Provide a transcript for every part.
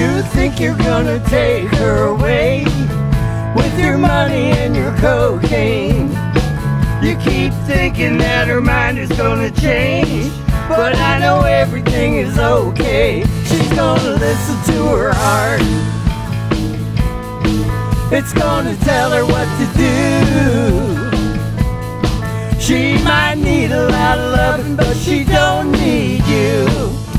You think you're gonna take her away with your money and your cocaine. You keep thinking that her mind is gonna change, but I know everything is okay. She's gonna listen to her heart. It's gonna tell her what to do. She might need a lot of loving, but she don't need you.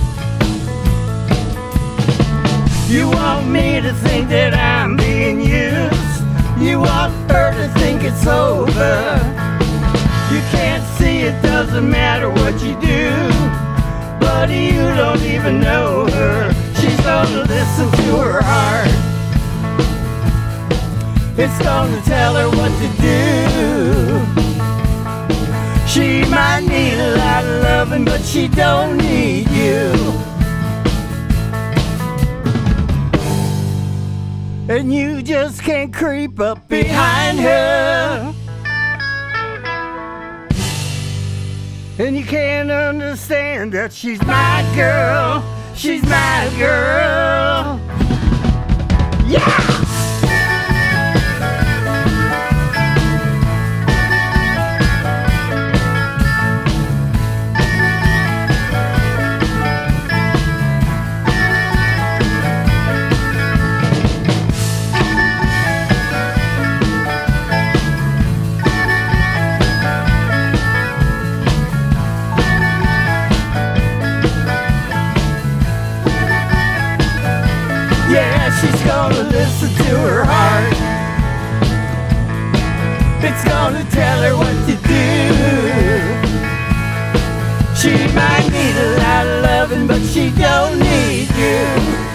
You want me to think that I'm being used. You want her to think it's over. You can't see it doesn't matter what you do, but you don't even know her. She's gonna listen to her heart. It's gonna tell her what to do. She might need a lot of loving, but she don't need you. And you just can't creep up behind her. And you can't understand that she's my girl. She's my girl. Yeah! Yeah, she's gonna listen to her heart. It's gonna tell her what to do. She might need a lot of loving, but she don't need you.